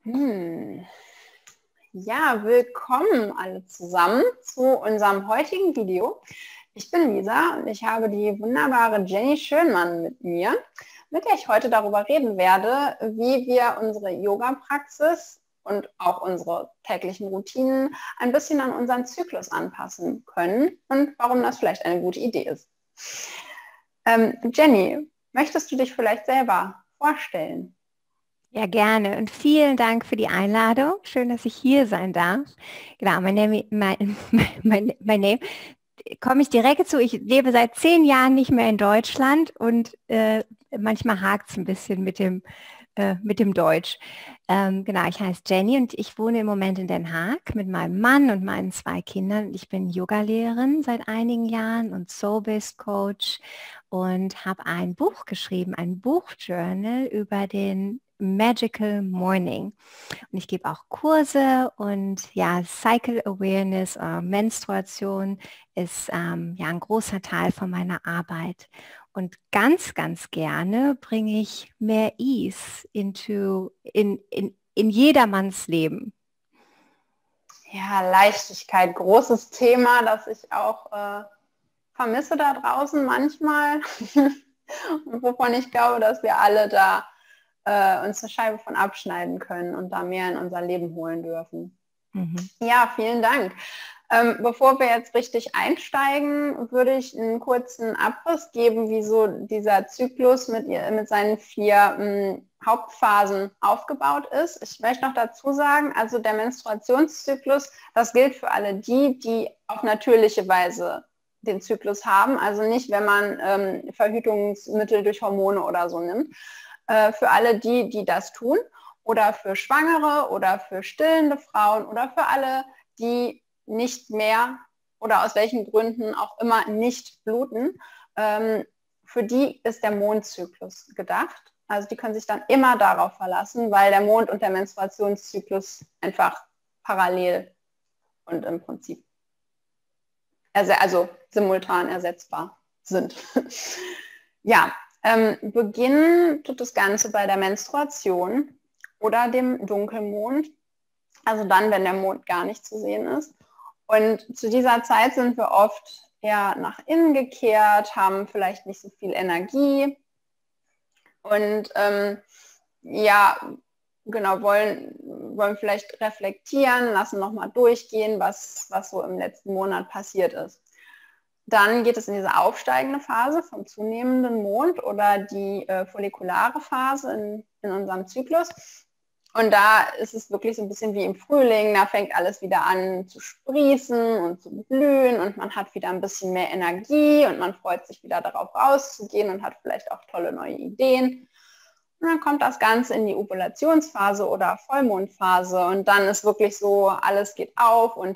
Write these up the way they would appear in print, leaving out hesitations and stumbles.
Hm. Ja, willkommen alle zusammen zu unserem heutigen Video. Ich bin Lisa und ich habe die wunderbare Jenny Schönmann mit mir, mit der ich heute darüber reden werde, wie wir unsere Yoga-Praxis und auch unsere täglichen Routinen ein bisschen an unseren Zyklus anpassen können und warum das vielleicht eine gute Idee ist. Jenny, möchtest du dich vielleicht selber vorstellen? Ja, gerne. Und vielen Dank für die Einladung. Schön, dass ich hier sein darf. Genau, mein Name, komme ich direkt zu. Ich lebe seit 10 Jahren nicht mehr in Deutschland und manchmal hakt es ein bisschen mit dem Deutsch. Genau, ich heiße Jenny und ich wohne im Moment in Den Haag mit meinem Mann und meinen 2 Kindern. Ich bin Yogalehrerin seit einigen Jahren und Soul-Based Coach und habe ein Buch geschrieben, ein Buchjournal über den Magical Morning. Und ich gebe auch Kurse und ja, Cycle Awareness, Menstruation ist ja ein großer Teil von meiner Arbeit. Und ganz, ganz gerne bringe ich mehr Ease in jedermanns Leben. Ja, Leichtigkeit, großes Thema, das ich auch vermisse da draußen manchmal und wovon ich glaube, dass wir alle da uns eine Scheibe von abschneiden können und da mehr in unser Leben holen dürfen. Mhm. Ja, vielen Dank. Bevor wir jetzt richtig einsteigen, würde ich einen kurzen Abriss geben, wie so dieser Zyklus mit seinen 4 Hauptphasen aufgebaut ist. Ich möchte noch dazu sagen, also der Menstruationszyklus, das gilt für alle die auf natürliche Weise den Zyklus haben, also nicht, wenn man Verhütungsmittel durch Hormone oder so nimmt. Für alle die das tun oder für Schwangere oder für stillende Frauen oder für alle, die nicht mehr oder aus welchen Gründen auch immer nicht bluten, für die ist der Mondzyklus gedacht. Also die können sich dann immer darauf verlassen, weil der Mond und der Menstruationszyklus einfach parallel und im Prinzip also simultan ersetzbar sind. Ja, beginnen tut das Ganze bei der Menstruation oder dem Dunkelmond, also dann, wenn der Mond gar nicht zu sehen ist. Und zu dieser Zeit sind wir oft eher nach innen gekehrt, haben vielleicht nicht so viel Energie und ja, genau, wollen vielleicht reflektieren, lassen nochmal durchgehen, was so im letzten Monat passiert ist. Dann geht es in diese aufsteigende Phase vom zunehmenden Mond oder die follikulare Phase in unserem Zyklus. Und da ist es wirklich so ein bisschen wie im Frühling, da fängt alles wieder an zu sprießen und zu blühen und man hat wieder ein bisschen mehr Energie und man freut sich wieder darauf rauszugehen und hat vielleicht auch tolle neue Ideen. Und dann kommt das Ganze in die Ovulationsphase oder Vollmondphase und dann ist wirklich so, alles geht auf und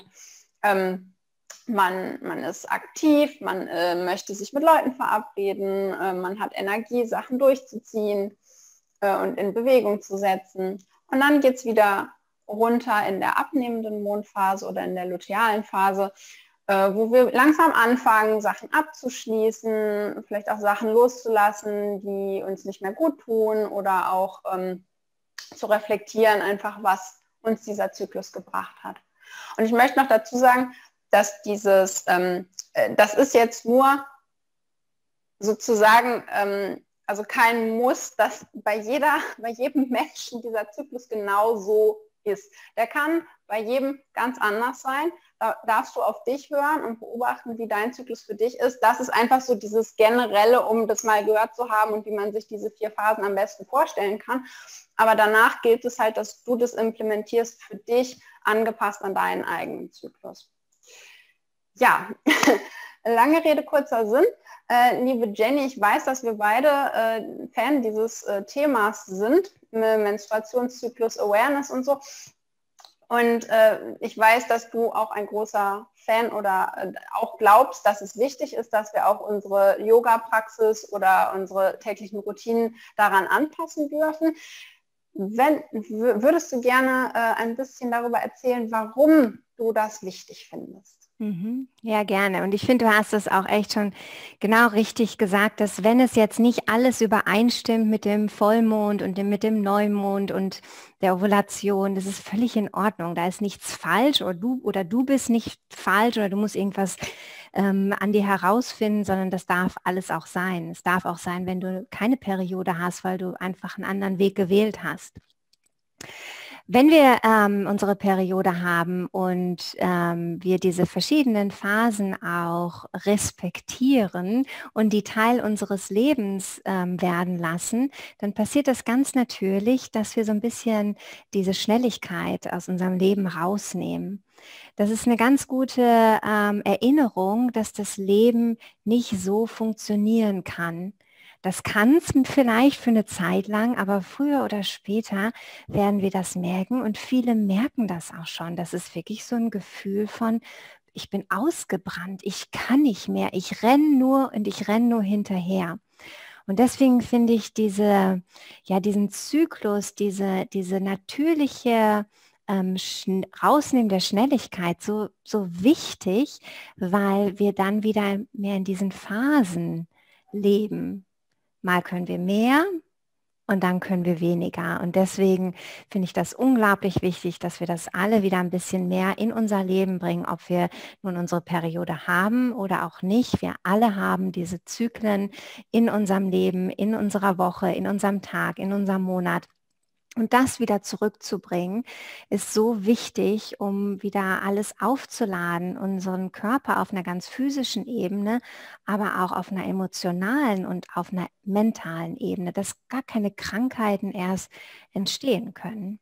man ist aktiv, man möchte sich mit Leuten verabreden, man hat Energie, Sachen durchzuziehen und in Bewegung zu setzen. Und dann geht es wieder runter in der abnehmenden Mondphase oder in der lutealen Phase, wo wir langsam anfangen, Sachen abzuschließen, vielleicht auch Sachen loszulassen, die uns nicht mehr gut tun oder auch zu reflektieren, einfach was uns dieser Zyklus gebracht hat. Und ich möchte noch dazu sagen, dass das ist jetzt nur sozusagen, also kein Muss, dass bei jedem Menschen dieser Zyklus genau so ist. Der kann bei jedem ganz anders sein. Da darfst du auf dich hören und beobachten, wie dein Zyklus für dich ist. Das ist einfach so dieses Generelle, um das mal gehört zu haben und wie man sich diese 4 Phasen am besten vorstellen kann. Aber danach gilt es halt, dass du das implementierst für dich, angepasst an deinen eigenen Zyklus. Ja, lange Rede, kurzer Sinn. Liebe Jenny, ich weiß, dass wir beide Fan dieses Themas sind, Menstruationszyklus Awareness und so. Und ich weiß, dass du auch ein großer Fan oder auch glaubst, dass es wichtig ist, dass wir auch unsere Yoga-Praxis oder unsere täglichen Routinen daran anpassen dürfen. Würdest du gerne ein bisschen darüber erzählen, warum du das wichtig findest? Ja, gerne. Und ich finde, du hast das auch echt schon genau richtig gesagt, dass wenn es jetzt nicht alles übereinstimmt mit dem Vollmond und mit dem Neumond und der Ovulation, das ist völlig in Ordnung. Da ist nichts falsch oder du bist nicht falsch oder du musst irgendwas an dir herausfinden, sondern das darf alles auch sein. Es darf auch sein, wenn du keine Periode hast, weil du einfach einen anderen Weg gewählt hast. Wenn wir unsere Periode haben und wir diese verschiedenen Phasen auch respektieren und die Teil unseres Lebens werden lassen, dann passiert das ganz natürlich, dass wir so ein bisschen diese Schnelligkeit aus unserem Leben rausnehmen. Das ist eine ganz gute Erinnerung, dass das Leben nicht so funktionieren kann. Das kann es vielleicht für eine Zeit lang, aber früher oder später werden wir das merken und viele merken das auch schon. Das ist wirklich so ein Gefühl von, ich bin ausgebrannt, ich kann nicht mehr, ich renne nur und ich renne nur hinterher. Und deswegen finde ich diesen Zyklus, diese natürliche Rausnehmen der Schnelligkeit so wichtig, weil wir dann wieder mehr in diesen Phasen leben. Mal können wir mehr und dann können wir weniger. Und deswegen finde ich das unglaublich wichtig, dass wir das alle wieder ein bisschen mehr in unser Leben bringen, ob wir nun unsere Periode haben oder auch nicht. Wir alle haben diese Zyklen in unserem Leben, in unserer Woche, in unserem Tag, in unserem Monat. Und das wieder zurückzubringen, ist so wichtig, um wieder alles aufzuladen, unseren Körper auf einer ganz physischen Ebene, aber auch auf einer emotionalen und auf einer mentalen Ebene, dass gar keine Krankheiten erst entstehen können.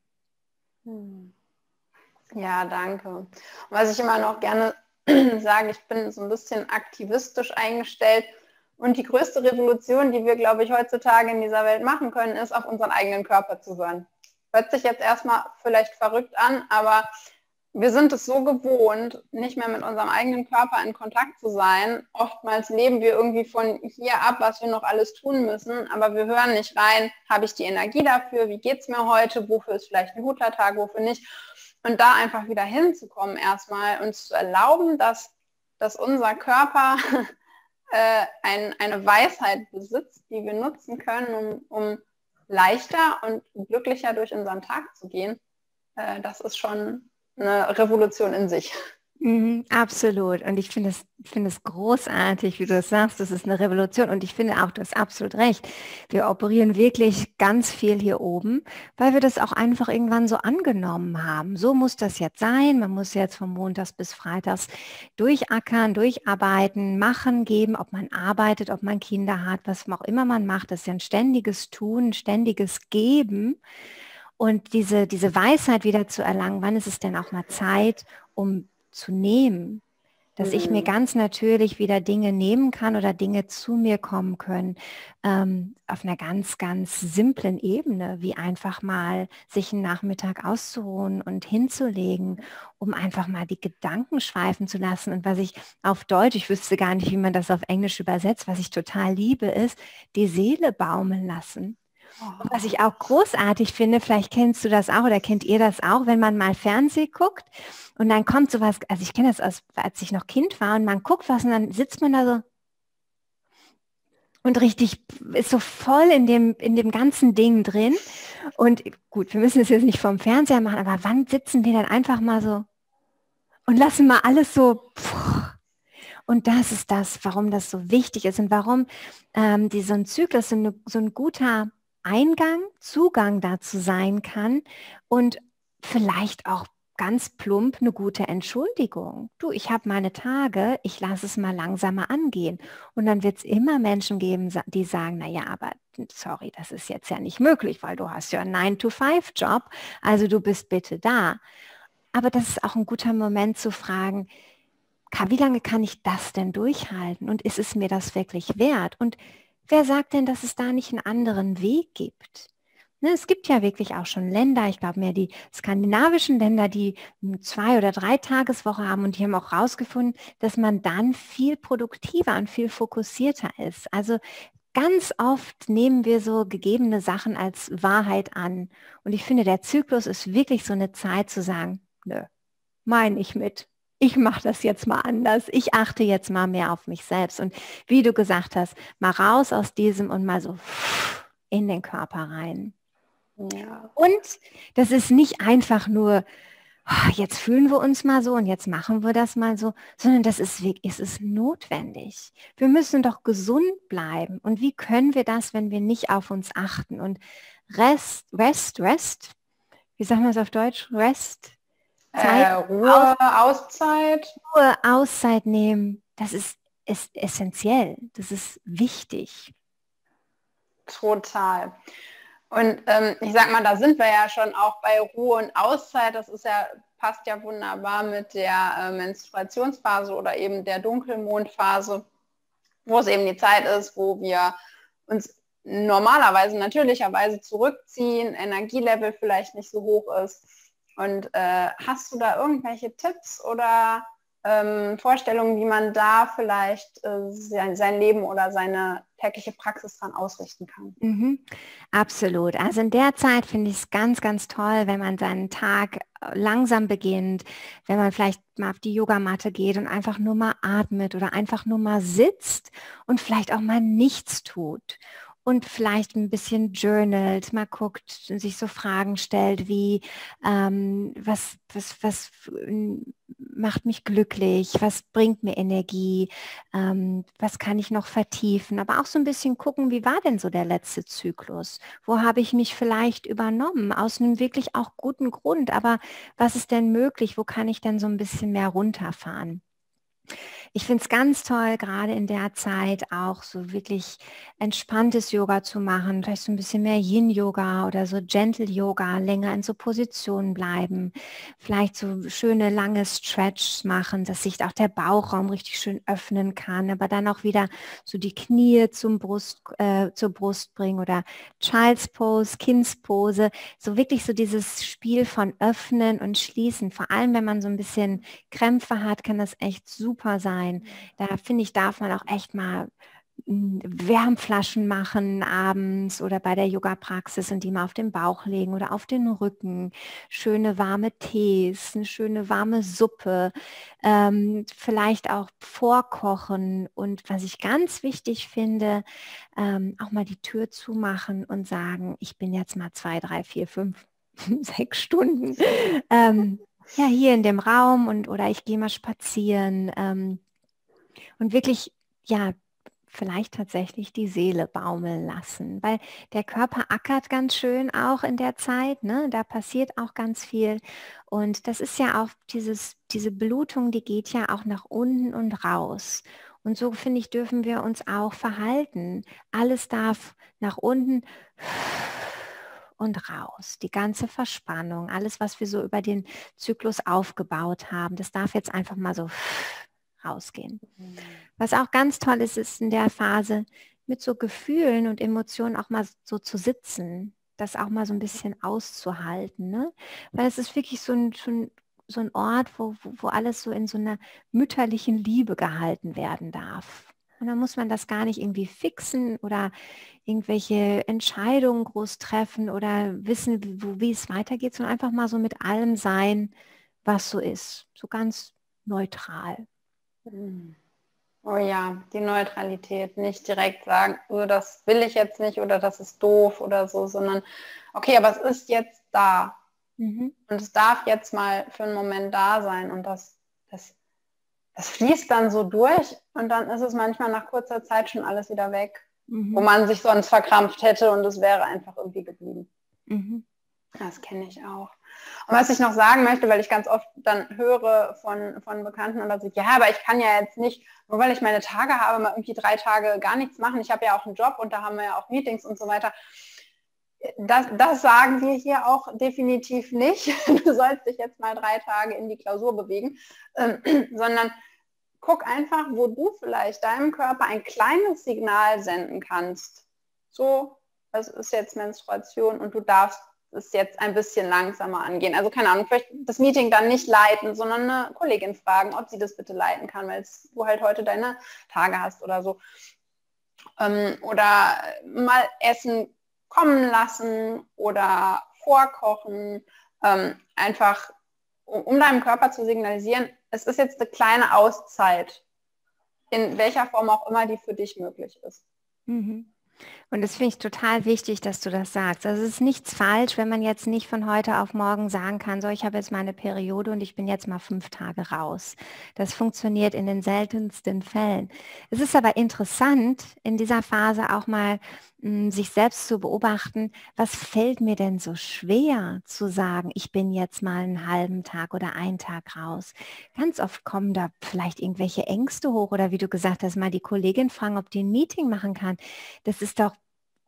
Ja, danke. Und was ich immer noch gerne sage, ich bin so ein bisschen aktivistisch eingestellt und die größte Revolution, die wir, glaube ich, heutzutage in dieser Welt machen können, ist, auf unseren eigenen Körper zu hören. Hört sich jetzt erstmal vielleicht verrückt an, aber wir sind es so gewohnt, nicht mehr mit unserem eigenen Körper in Kontakt zu sein. Oftmals leben wir irgendwie von hier ab, was wir noch alles tun müssen, aber wir hören nicht rein, habe ich die Energie dafür, wie geht es mir heute, wofür ist vielleicht ein guter Tag, wofür nicht. Und da einfach wieder hinzukommen erstmal, uns zu erlauben, dass unser Körper eine Weisheit besitzt, die wir nutzen können, um leichter und glücklicher durch unseren Tag zu gehen. Das ist schon eine Revolution in sich. Absolut. Und ich finde es großartig, wie du es sagst, das ist eine Revolution. Und ich finde auch, du hast absolut recht. Wir operieren wirklich ganz viel hier oben, weil wir das auch einfach irgendwann so angenommen haben. So muss das jetzt sein. Man muss jetzt von Montags bis Freitags durchackern, durcharbeiten, machen, geben, ob man arbeitet, ob man Kinder hat, was auch immer man macht. Das ist ja ein ständiges Tun, ein ständiges Geben. Und diese Weisheit wieder zu erlangen, wann ist es denn auch mal Zeit, um zu nehmen, dass ich mir ganz natürlich wieder Dinge nehmen kann oder Dinge zu mir kommen können, auf einer ganz, ganz simplen Ebene, wie einfach mal sich einen Nachmittag auszuruhen und hinzulegen, um einfach mal die Gedanken schweifen zu lassen. Und was ich auf Deutsch, ich wüsste gar nicht, wie man das auf Englisch übersetzt, was ich total liebe, ist, die Seele baumeln lassen. Und was ich auch großartig finde, vielleicht kennst du das auch oder kennt ihr das auch, wenn man mal Fernsehen guckt und dann kommt sowas, also ich kenne das als ich noch Kind war und man guckt was und dann sitzt man da so und richtig ist so voll in dem ganzen Ding drin. Und gut, wir müssen es jetzt nicht vom Fernseher machen, aber wann sitzen wir dann einfach mal so und lassen mal alles so. Und das ist das, warum das so wichtig ist und warum so ein Zyklus so ein guter Eingang, Zugang dazu sein kann und vielleicht auch ganz plump eine gute Entschuldigung. Du, ich habe meine Tage, ich lasse es mal langsamer angehen. Und dann wird es immer Menschen geben, die sagen, naja, aber sorry, das ist jetzt ja nicht möglich, weil du hast ja einen 9-to-5-Job, also du bist bitte da. Aber das ist auch ein guter Moment zu fragen, wie lange kann ich das denn durchhalten? Und ist es mir das wirklich wert? Und wer sagt denn, dass es da nicht einen anderen Weg gibt? Ne, es gibt ja wirklich auch schon Länder, ich glaube mehr die skandinavischen Länder, die 2- oder 3-Tageswoche haben und die haben auch herausgefunden, dass man dann viel produktiver und viel fokussierter ist. Also ganz oft nehmen wir so gegebene Sachen als Wahrheit an. Und ich finde, der Zyklus ist wirklich so eine Zeit zu sagen, nö, meine ich mit. ich mache das jetzt mal anders. Ich achte jetzt mal mehr auf mich selbst. Und wie du gesagt hast, mal raus aus diesem und mal so in den Körper rein. Ja. Und das ist nicht einfach nur, jetzt fühlen wir uns mal so und jetzt machen wir das mal so, sondern das ist es ist notwendig. Wir müssen doch gesund bleiben. Und wie können wir das, wenn wir nicht auf uns achten? Und Rest, wie sagen wir es auf Deutsch? Rest, Zeit, Ruhe, Auszeit. Ruhe, Auszeit nehmen, das ist essentiell. Das ist wichtig. Total. Und ich sag mal, da sind wir ja schon auch bei Ruhe und Auszeit. Das ist ja, passt ja wunderbar mit der Menstruationsphase oder eben der Dunkelmondphase, wo es eben die Zeit ist, wo wir uns normalerweise, natürlicherweise zurückziehen, Energielevel vielleicht nicht so hoch ist. Und hast du da irgendwelche Tipps oder Vorstellungen, wie man da vielleicht sein Leben oder seine tägliche Praxis dran ausrichten kann? Mhm, absolut. Also in der Zeit finde ich es ganz, ganz toll, wenn man seinen Tag langsam beginnt, wenn man vielleicht mal auf die Yogamatte geht und einfach nur mal atmet oder einfach nur mal sitzt und vielleicht auch mal nichts tut. Und vielleicht ein bisschen journalt, mal guckt, sich so Fragen stellt wie, was macht mich glücklich, was bringt mir Energie, was kann ich noch vertiefen, aber auch so ein bisschen gucken, wie war denn so der letzte Zyklus? Wo habe ich mich vielleicht übernommen? Aus einem wirklich auch guten Grund, aber was ist denn möglich? Wo kann ich denn so ein bisschen mehr runterfahren? Ich finde es ganz toll, gerade in der Zeit auch so wirklich entspanntes Yoga zu machen, vielleicht so ein bisschen mehr Yin-Yoga oder so Gentle-Yoga, länger in so Positionen bleiben, vielleicht so schöne lange Stretches machen, dass sich auch der Bauchraum richtig schön öffnen kann, aber dann auch wieder so die Knie zur Brust bringen oder Child's Pose, Kindspose, so wirklich so dieses Spiel von Öffnen und Schließen, vor allem wenn man so ein bisschen Krämpfe hat, kann das echt super sein. Da finde ich, darf man auch echt mal Wärmflaschen machen abends oder bei der Yoga-Praxis und die mal auf den Bauch legen oder auf den Rücken. Schöne warme Tees, eine schöne warme Suppe, vielleicht auch vorkochen und was ich ganz wichtig finde, auch mal die Tür zumachen und sagen, ich bin jetzt mal 2, 3, 4, 5, 6 Stunden ja, hier in dem Raum und oder ich gehe mal spazieren und wirklich, ja, vielleicht tatsächlich die Seele baumeln lassen, weil der Körper ackert ganz schön auch in der Zeit, ne? Da passiert auch ganz viel und das ist ja auch diese Blutung, die geht ja auch nach unten und raus. Und so finde ich, dürfen wir uns auch verhalten. Alles darf nach unten und raus. Die ganze Verspannung, alles, was wir so über den Zyklus aufgebaut haben, das darf jetzt einfach mal so rausgehen. Was auch ganz toll ist, ist in der Phase mit so Gefühlen und Emotionen auch mal so zu sitzen, das auch mal so ein bisschen auszuhalten, ne? Weil es ist wirklich so ein Ort, wo alles so in so einer mütterlichen Liebe gehalten werden darf. Und dann muss man das gar nicht irgendwie fixen oder irgendwelche Entscheidungen groß treffen oder wissen, wie es weitergeht, sondern einfach mal so mit allem sein, was so ist. So ganz neutral. Oh ja, die Neutralität. Nicht direkt sagen, oh, das will ich jetzt nicht oder das ist doof oder so, sondern okay, aber es ist jetzt da. Mhm. Und es darf jetzt mal für einen Moment da sein. Und das fließt dann so durch und dann ist es manchmal nach kurzer Zeit schon alles wieder weg, wo Mhm. man sich sonst verkrampft hätte und es wäre einfach irgendwie geblieben. Mhm. Das kenne ich auch. Und was ich noch sagen möchte, weil ich ganz oft dann höre von Bekannten oder so, ja, aber ich kann ja jetzt nicht, nur weil ich meine Tage habe, mal irgendwie 3 Tage gar nichts machen. Ich habe ja auch einen Job und da haben wir ja auch Meetings und so weiter. Das sagen wir hier auch definitiv nicht. Du sollst dich jetzt mal 3 Tage in die Klausur bewegen, sondern guck einfach, wo du vielleicht deinem Körper ein kleines Signal senden kannst. So, es ist jetzt Menstruation und du darfst es jetzt ein bisschen langsamer angehen. Also keine Ahnung, vielleicht das Meeting dann nicht leiten, sondern eine Kollegin fragen, ob sie das bitte leiten kann, weil du halt heute deine Tage hast oder so. Oder mal Essen kommen lassen oder vorkochen. Einfach um deinem Körper zu signalisieren, es ist jetzt eine kleine Auszeit, in welcher Form auch immer die für dich möglich ist. Mhm. Und das finde ich total wichtig, dass du das sagst. Also es ist nichts falsch, wenn man jetzt nicht von heute auf morgen sagen kann, so, ich habe jetzt meine Periode und ich bin jetzt mal 5 Tage raus. Das funktioniert in den seltensten Fällen. Es ist aber interessant, in dieser Phase auch mal sich selbst zu beobachten, was fällt mir denn so schwer zu sagen, ich bin jetzt mal einen halben Tag oder einen Tag raus. Ganz oft kommen da vielleicht irgendwelche Ängste hoch oder wie du gesagt hast, mal die Kollegin fragen, ob die ein Meeting machen kann. Das ist doch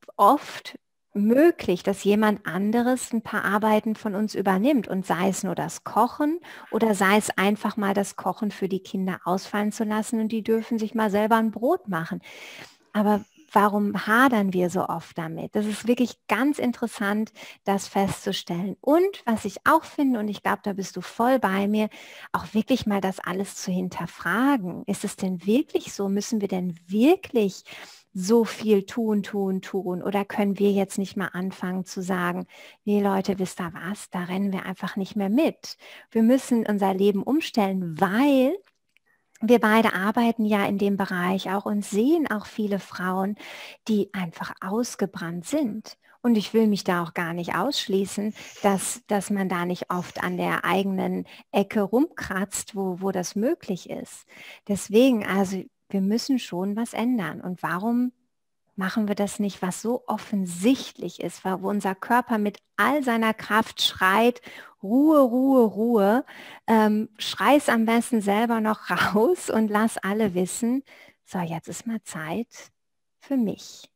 oft möglich, dass jemand anderes ein paar Arbeiten von uns übernimmt und sei es nur das Kochen oder sei es einfach mal das Kochen für die Kinder ausfallen zu lassen und die dürfen sich mal selber ein Brot machen. Aber warum hadern wir so oft damit? Das ist wirklich ganz interessant, das festzustellen. Und was ich auch finde, und ich glaube, da bist du voll bei mir, auch wirklich mal das alles zu hinterfragen. Ist es denn wirklich so? Müssen wir denn wirklich so viel tun, tun, tun? Oder können wir jetzt nicht mal anfangen zu sagen, nee Leute, wisst ihr was, da rennen wir einfach nicht mehr mit. Wir müssen unser Leben umstellen, weil wir beide arbeiten ja in dem Bereich auch und sehen auch viele Frauen, die einfach ausgebrannt sind. Und ich will mich da auch gar nicht ausschließen, dass man da nicht oft an der eigenen Ecke rumkratzt, wo das möglich ist. Deswegen, also wir müssen schon was ändern. Und warum machen wir das nicht, was so offensichtlich ist, wo unser Körper mit all seiner Kraft schreit, Ruhe, Ruhe, Ruhe, schrei's am besten selber noch raus und lass alle wissen, so jetzt ist mal Zeit für mich.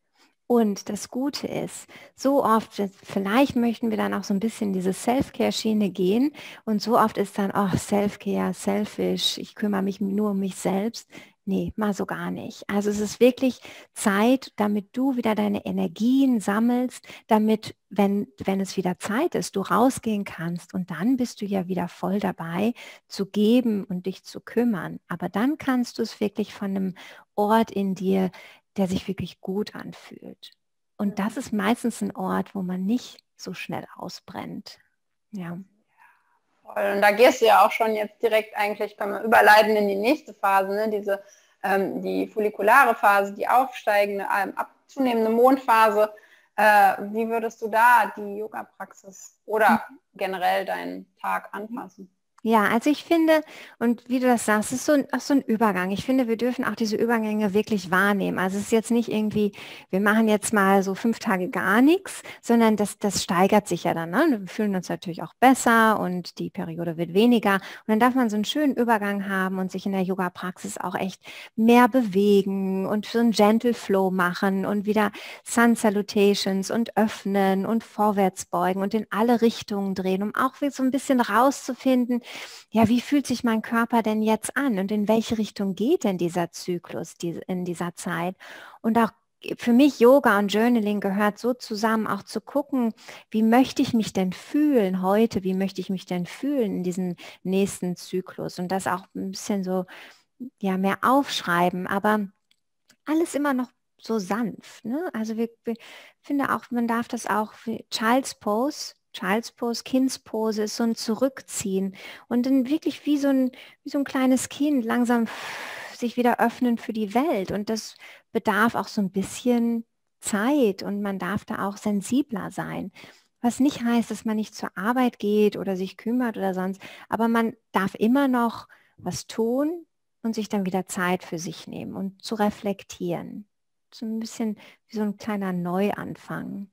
Und das Gute ist, so oft, vielleicht möchten wir dann auch so ein bisschen in diese Self-Care-Schiene gehen und so oft ist dann, oh, Self-Care, selfish, ich kümmere mich nur um mich selbst. Nee, mal so gar nicht. Also es ist wirklich Zeit, damit du wieder deine Energien sammelst, damit, wenn es wieder Zeit ist, du rausgehen kannst und dann bist du ja wieder voll dabei zu geben und dich zu kümmern. Aber dann kannst du es wirklich von einem Ort in dir, der sich wirklich gut anfühlt. Und das ist meistens ein Ort, wo man nicht so schnell ausbrennt. Ja. Voll. Und da gehst du ja auch schon jetzt direkt eigentlich, können wir überleiten in die nächste Phase, ne? Die follikulare Phase, die aufsteigende, zunehmende Mondphase. Wie würdest du da die Yoga-Praxis oder generell deinen Tag anpassen? Ja, also ich finde, und wie du das sagst, es ist auch so ein Übergang. Ich finde, wir dürfen auch diese Übergänge wirklich wahrnehmen. Also es ist jetzt nicht irgendwie, wir machen jetzt mal so 5 Tage gar nichts, sondern das steigert sich ja dann. Ne? Wir fühlen uns natürlich auch besser und die Periode wird weniger. Und dann darf man so einen schönen Übergang haben und sich in der Yoga-Praxis auch echt mehr bewegen und so einen Gentle Flow machen und wieder Sun Salutations und öffnen und vorwärts beugen und in alle Richtungen drehen, um auch wieder so ein bisschen rauszufinden, ja, wie fühlt sich mein Körper denn jetzt an und in welche Richtung geht denn dieser Zyklus in dieser Zeit? Und auch für mich Yoga und Journaling gehört so zusammen, auch zu gucken, wie möchte ich mich denn fühlen heute, wie möchte ich mich denn fühlen in diesem nächsten Zyklus und das auch ein bisschen so, ja, mehr aufschreiben, aber alles immer noch so sanft. Ne? Also wir finde auch, man darf das auch wie Child's Pose, Kindspose ist so ein Zurückziehen und dann wirklich wie so ein kleines Kind langsam sich wieder öffnen für die Welt. Und das bedarf auch so ein bisschen Zeit und man darf da auch sensibler sein. Was nicht heißt, dass man nicht zur Arbeit geht oder sich kümmert oder sonst, aber man darf immer noch was tun und sich dann wieder Zeit für sich nehmen und zu reflektieren. So ein bisschen wie so ein kleiner Neuanfang.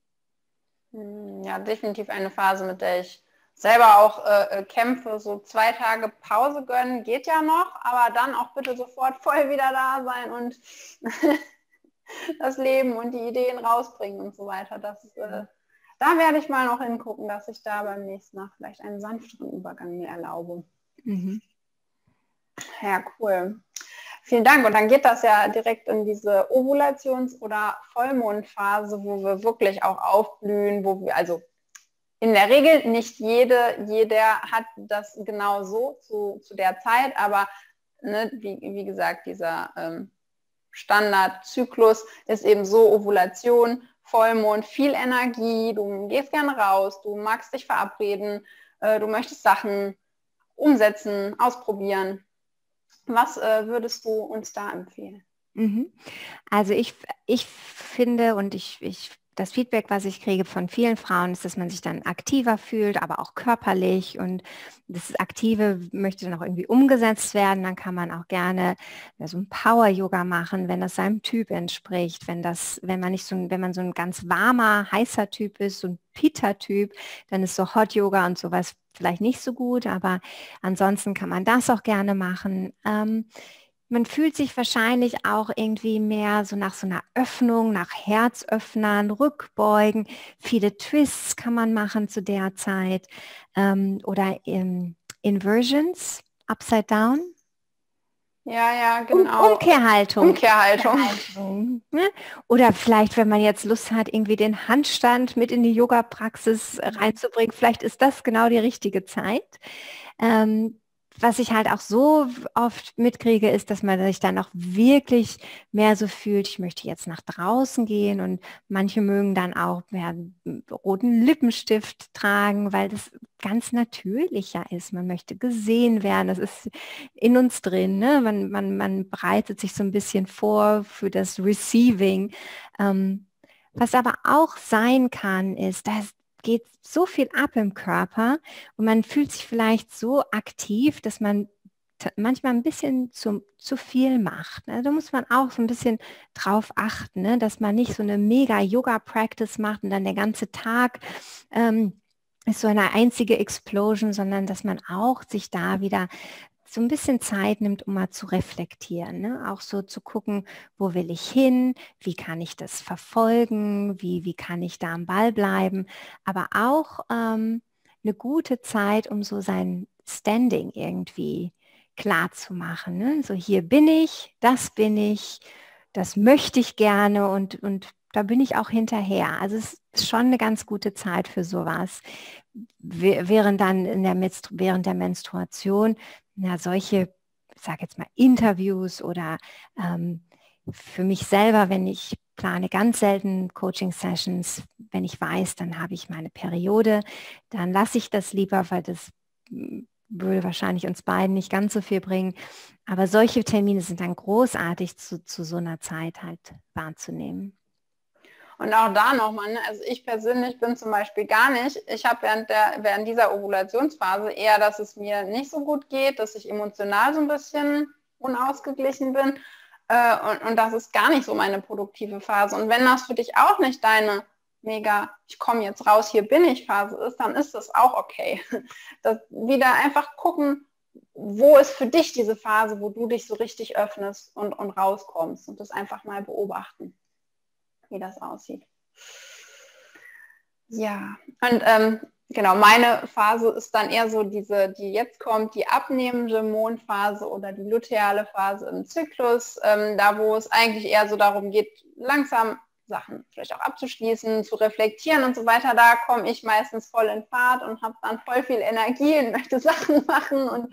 Ja, definitiv eine Phase, mit der ich selber auch kämpfe. So 2 Tage Pause gönnen geht ja noch, aber dann auch bitte sofort voll wieder da sein und das Leben und die Ideen rausbringen und so weiter. Da werde ich mal noch hingucken, dass ich da beim nächsten Mal vielleicht einen sanfteren Übergang mir erlaube. Mhm. Ja, cool. Vielen Dank. Und dann geht das ja direkt in diese Ovulations- oder Vollmondphase, wo wir wirklich auch aufblühen, wo wir, also in der Regel nicht jeder hat das genau so zu der Zeit, aber ne, wie gesagt, dieser Standardzyklus ist eben so Ovulation, Vollmond, viel Energie, du gehst gerne raus, du magst dich verabreden, du möchtest Sachen umsetzen, ausprobieren. Was würdest du uns da empfehlen? Also ich finde und das Feedback, was ich kriege von vielen Frauen, ist, dass man sich dann aktiver fühlt, aber auch körperlich und das Aktive möchte dann auch irgendwie umgesetzt werden. Dann kann man auch gerne so ein Power-Yoga machen, wenn das seinem Typ entspricht. Wenn man nicht wenn man so ein ganz warmer, heißer Typ ist, so ein Pitta-Typ, dann ist so Hot-Yoga und sowas vielleicht nicht so gut, aber ansonsten kann man das auch gerne machen. Man fühlt sich wahrscheinlich auch irgendwie mehr so nach so einer Öffnung, nach Herzöffnern, Rückbeugen. Viele Twists kann man machen zu der Zeit oder Inversions, Upside Down. Ja, genau. Umkehrhaltung. Umkehrhaltung. Ne? Oder vielleicht, wenn man jetzt Lust hat, irgendwie den Handstand mit in die Yoga-Praxis reinzubringen, vielleicht ist das genau die richtige Zeit. Was ich halt auch so oft mitkriege, ist, dass man sich dann auch wirklich mehr so fühlt, ich möchte jetzt nach draußen gehen und manche mögen dann auch mehr einen roten Lippenstift tragen, weil das ganz natürlicher ist. Man möchte gesehen werden, das ist in uns drin. Ne? Man bereitet sich so ein bisschen vor für das Receiving. Was aber auch sein kann, ist, dass geht so viel ab im Körper und man fühlt sich vielleicht so aktiv, dass man manchmal ein bisschen zu viel macht. Ne? Da muss man auch so ein bisschen drauf achten, ne? Dass man nicht so eine mega Yoga-Practice macht und dann der ganze Tag ist so eine einzige Explosion, sondern dass man auch sich da wieder so ein bisschen Zeit nimmt, um mal zu reflektieren, ne? Auch so zu gucken, wo will ich hin, wie kann ich das verfolgen, wie kann ich da am Ball bleiben, aber auch eine gute Zeit, um so sein Standing irgendwie klar zu machen. Ne? So hier bin ich, das möchte ich gerne und da bin ich auch hinterher. Also es ist schon eine ganz gute Zeit für sowas. Während dann während der Menstruation solche, ich sage jetzt mal, Interviews oder für mich selber, wenn ich plane ganz selten Coaching-Sessions, wenn ich weiß, dann habe ich meine Periode, dann lasse ich das lieber, weil das würde wahrscheinlich uns beiden nicht ganz so viel bringen. Aber solche Termine sind dann großartig zu so einer Zeit halt wahrzunehmen. Und auch da nochmal, ne? Also ich persönlich bin zum Beispiel gar nicht, ich habe während dieser Ovulationsphase eher, dass es mir nicht so gut geht, dass ich emotional so ein bisschen unausgeglichen bin und das ist gar nicht so meine produktive Phase. Und wenn das für dich auch nicht deine mega, ich komme jetzt raus, hier bin ich Phase ist, dann ist das auch okay. Das wieder einfach gucken, wo ist für dich diese Phase, wo du dich so richtig öffnest und rauskommst und das einfach mal beobachten, wie das aussieht. Ja, und genau, meine Phase ist dann eher so die jetzt kommt, die abnehmende Mondphase oder die luteale Phase im Zyklus, da wo es eigentlich eher so darum geht, langsam Sachen vielleicht auch abzuschließen, zu reflektieren und so weiter. Da komme ich meistens voll in Fahrt und habe dann voll viel Energie und möchte Sachen machen. Und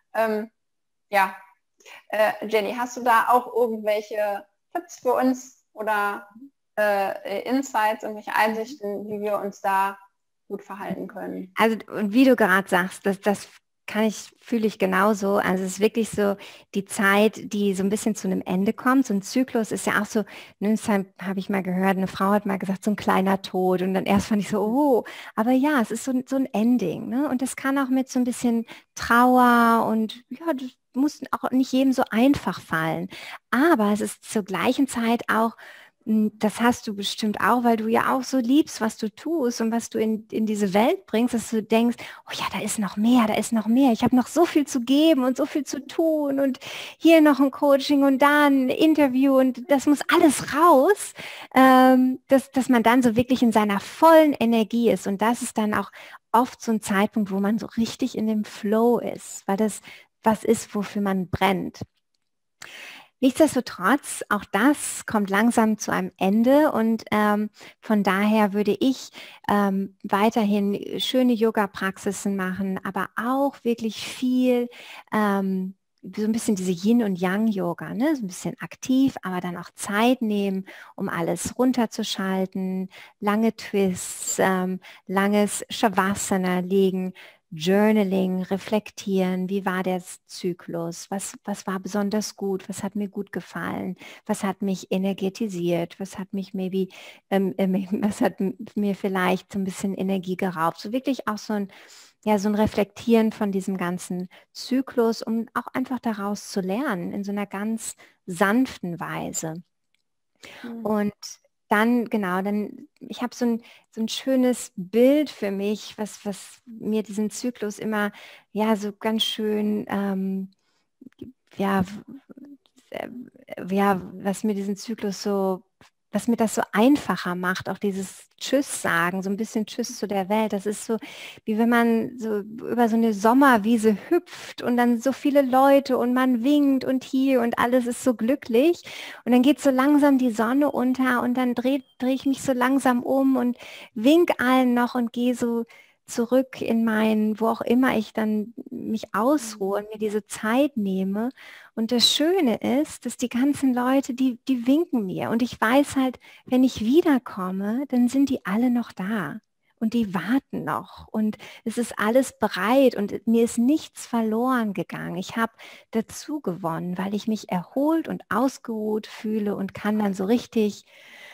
Jenny, hast du da auch irgendwelche Tipps für uns oder Insights, irgendwelche Einsichten, wie wir uns da gut verhalten können? Also, und wie du gerade sagst, das fühle ich genauso. Also es ist wirklich so die Zeit, die so ein bisschen zu einem Ende kommt. So ein Zyklus ist ja auch so, ne, habe ich mal gehört, eine Frau hat mal gesagt, so ein kleiner Tod. Und dann erst fand ich so, oh, aber ja, es ist so ein Ending. Ne? Und das kann auch mit so ein bisschen Trauer und ja, das muss auch nicht jedem so einfach fallen. Aber es ist zur gleichen Zeit auch, das hast du bestimmt auch, weil du ja auch so liebst, was du tust und was du in diese Welt bringst, dass du denkst, oh ja, da ist noch mehr, da ist noch mehr. Ich habe noch so viel zu geben und so viel zu tun und hier noch ein Coaching und dann ein Interview und das muss alles raus, dass man dann so wirklich in seiner vollen Energie ist. Und das ist dann auch oft so ein Zeitpunkt, wo man so richtig in dem Flow ist, weil das was ist, wofür man brennt. Nichtsdestotrotz, auch das kommt langsam zu einem Ende und von daher würde ich weiterhin schöne Yoga-Praxisen machen, aber auch wirklich viel, so ein bisschen diese Yin- und Yang-Yoga, ne? So ein bisschen aktiv, aber dann auch Zeit nehmen, um alles runterzuschalten, lange Twists, langes Shavasana legen, Journaling, reflektieren, wie war der Zyklus, was war besonders gut, was hat mir gut gefallen, was hat mich energetisiert, was hat mich was hat mir vielleicht so ein bisschen Energie geraubt. So wirklich auch so ein Reflektieren von diesem ganzen Zyklus, um auch einfach daraus zu lernen, in so einer ganz sanften Weise. Und dann, genau, ich habe so ein schönes Bild für mich, was mir diesen Zyklus immer, ja, so ganz schön, ja, was mir diesen Zyklus was mir das so einfacher macht, auch dieses Tschüss sagen, so ein bisschen Tschüss zu der Welt. Das ist so, wie wenn man so über so eine Sommerwiese hüpft und dann so viele Leute und man winkt und hier und alles ist so glücklich. Und dann geht so langsam die Sonne unter und dann dreh ich mich so langsam um und wink allen noch und gehe so zurück in wo auch immer ich dann mich ausruhe und mir diese Zeit nehme. Und das Schöne ist, dass die ganzen Leute, die winken mir. Und ich weiß halt, wenn ich wiederkomme, dann sind die alle noch da. Und die warten noch. Und es ist alles bereit und mir ist nichts verloren gegangen. Ich habe dazu gewonnen, weil ich mich erholt und ausgeruht fühle und kann dann so richtig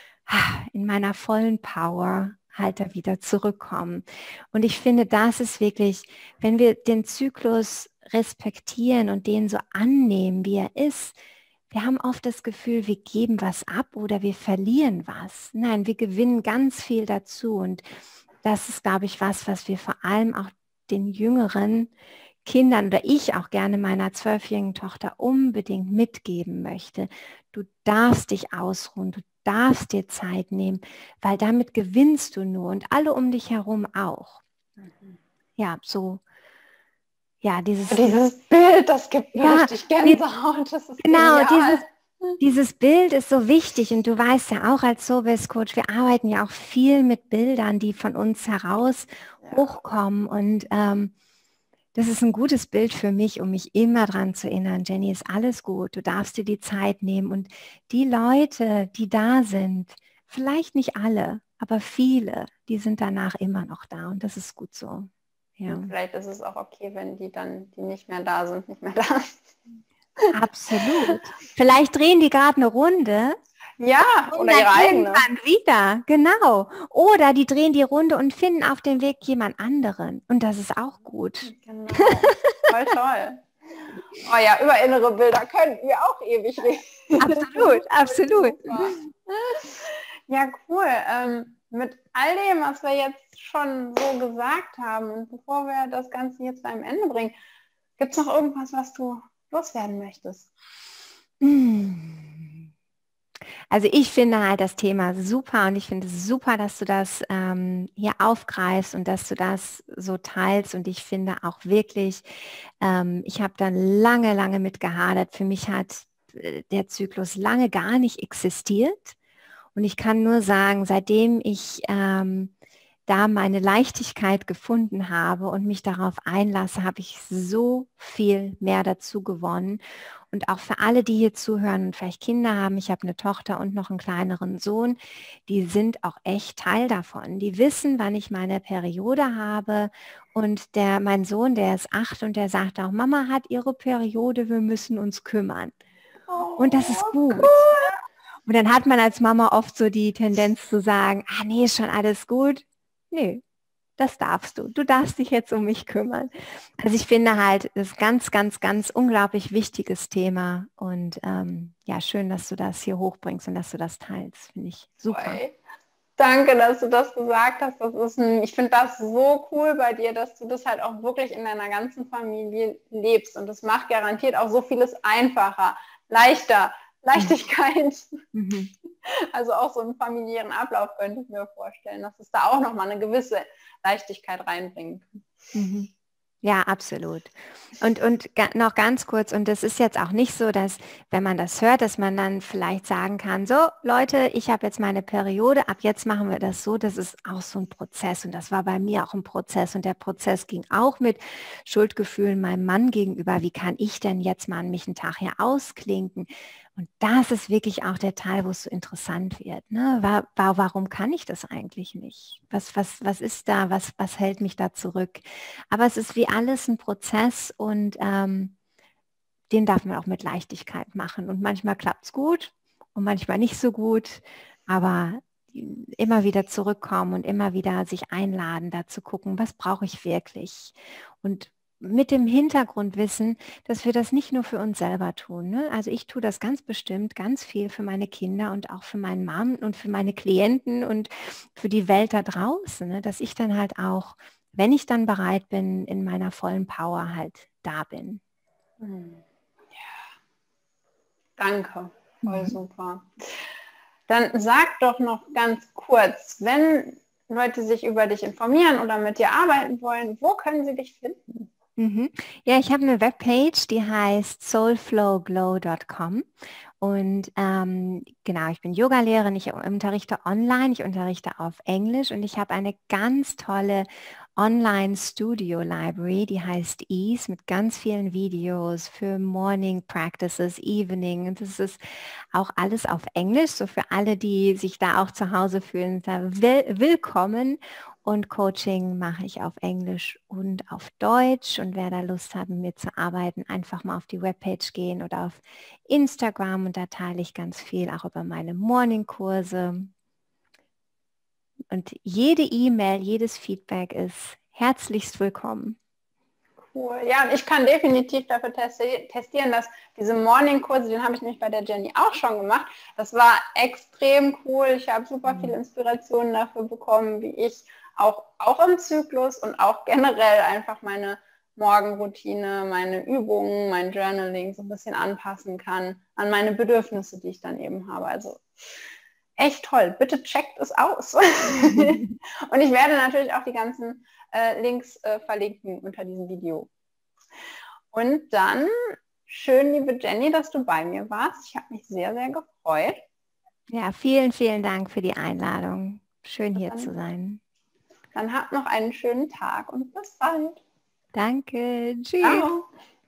in meiner vollen Power halt da wieder zurückkommen. Und ich finde, das ist wirklich, wenn wir den Zyklus respektieren und den so annehmen, wie er ist, wir haben oft das Gefühl, wir geben was ab oder wir verlieren was. Nein, wir gewinnen ganz viel dazu. Und das ist, glaube ich, was wir vor allem auch den jüngeren Kindern oder ich auch gerne meiner 12-jährigen Tochter unbedingt mitgeben möchte. Du darfst dich ausruhen, du darfst dir Zeit nehmen, weil damit gewinnst du nur und alle um dich herum auch. Ja, so. Ja, dieses Bild, das gibt mir richtig Gänsehaut. Das ist genau, dieses Bild ist so wichtig und du weißt ja auch als Soul Coach, wir arbeiten ja auch viel mit Bildern, die von uns heraus hochkommen und das ist ein gutes Bild für mich, um mich immer daran zu erinnern, Jenny, ist alles gut, du darfst dir die Zeit nehmen und die Leute, die da sind, vielleicht nicht alle, aber viele, die sind danach immer noch da und das ist gut so. Ja. Und vielleicht ist es auch okay, wenn die nicht mehr da sind, nicht mehr da sind. Absolut. Vielleicht drehen die gerade eine Runde. Ja, oder ihre eigene. Wieder, genau. Oder die drehen die Runde und finden auf dem Weg jemand anderen. Und das ist auch gut. Genau. Voll toll. Oh ja, über innere Bilder könnten wir auch ewig reden. Absolut, absolut. Ja, cool. Mit all dem, was wir jetzt schon so gesagt haben und bevor wir das Ganze jetzt zu einem Ende bringen, gibt es noch irgendwas, was du loswerden möchtest? Also ich finde halt das Thema super und ich finde es super, dass du das hier aufgreifst und dass du das so teilst und ich finde auch wirklich, ich habe da lange, lange mit gehadert. Für mich hat der Zyklus lange gar nicht existiert und ich kann nur sagen, seitdem ich da meine Leichtigkeit gefunden habe und mich darauf einlasse, habe ich so viel mehr dazu gewonnen. Und auch für alle, die hier zuhören und vielleicht Kinder haben, ich habe eine Tochter und noch einen kleineren Sohn, die sind auch echt Teil davon. Die wissen, wann ich meine Periode habe. Und mein Sohn, der ist 8 und der sagt auch, Mama hat ihre Periode, wir müssen uns kümmern. Und das ist gut. Cool. Und dann hat man als Mama oft so die Tendenz zu sagen, nee, ist schon alles gut. Nee, das darfst du. Du darfst dich jetzt um mich kümmern. Also ich finde halt, das ist ganz, ganz, ganz unglaublich wichtiges Thema. Und ja, schön, dass du das hier hochbringst und dass du das teilst. Finde ich super. Oi. Danke, dass du das gesagt hast. Ich finde das so cool bei dir, dass du das halt auch wirklich in deiner ganzen Familie lebst. Und das macht garantiert auch so vieles einfacher, leichter. Leichtigkeit. Mhm. Also auch so einen familiären Ablauf könnte ich mir vorstellen, dass es da auch nochmal eine gewisse Leichtigkeit reinbringen kann. Mhm. Ja, absolut. Und noch ganz kurz, und das ist jetzt auch nicht so, dass, wenn man das hört, dass man dann vielleicht sagen kann, so Leute, ich habe jetzt meine Periode, ab jetzt machen wir das so, das ist auch so ein Prozess und das war bei mir auch ein Prozess und der Prozess ging auch mit Schuldgefühlen meinem Mann gegenüber, wie kann ich denn jetzt mal an mich einen Tag hier ausklinken? Und das ist wirklich auch der Teil, wo es so interessant wird. Ne? Warum kann ich das eigentlich nicht? Was ist da? Was hält mich da zurück? Aber es ist wie alles ein Prozess und den darf man auch mit Leichtigkeit machen. Und manchmal klappt es gut und manchmal nicht so gut. Aber immer wieder zurückkommen und immer wieder sich einladen, da zu gucken, was brauche ich wirklich? Und mit dem Hintergrundwissen, dass wir das nicht nur für uns selber tun. Ne? Also ich tue das ganz bestimmt ganz viel für meine Kinder und auch für meinen Mann und für meine Klienten und für die Welt da draußen, ne? Dass ich dann halt auch, wenn ich dann bereit bin, in meiner vollen Power halt da bin. Danke, voll super. Dann sag doch noch ganz kurz, wenn Leute sich über dich informieren oder mit dir arbeiten wollen, wo können sie dich finden? Ja, ich habe eine Webpage, die heißt soulflowglow.com und genau, ich bin Yogalehrerin, ich unterrichte online, ich unterrichte auf Englisch und ich habe eine ganz tolle Online-Studio-Library, die heißt Ease mit ganz vielen Videos für Morning Practices, Evening und das ist auch alles auf Englisch, so für alle, die sich da auch zu Hause fühlen, da willkommen. Und Coaching mache ich auf Englisch und auf Deutsch. Und wer da Lust hat, mit mir zu arbeiten, einfach mal auf die Webpage gehen oder auf Instagram. Und da teile ich ganz viel auch über meine Morning-Kurse. Und jede E-Mail, jedes Feedback ist herzlichst willkommen. Cool. Ja, und ich kann definitiv dafür testieren, dass diese Morning-Kurse, den habe ich nämlich bei der Jenny auch schon gemacht. Das war extrem cool. Ich habe super viele Inspirationen dafür bekommen, wie ich auch im Zyklus und auch generell einfach meine Morgenroutine, meine Übungen, mein Journaling so ein bisschen anpassen kann an meine Bedürfnisse, die ich dann eben habe. Also echt toll. Bitte checkt es aus. Und ich werde natürlich auch die ganzen Links verlinken unter diesem Video. Und dann schön, liebe Jenny, dass du bei mir warst. Ich habe mich sehr, sehr gefreut. Ja, vielen, vielen Dank für die Einladung. Schön hier zu sein. Dann habt noch einen schönen Tag und bis bald. Danke. Tschüss. Ciao.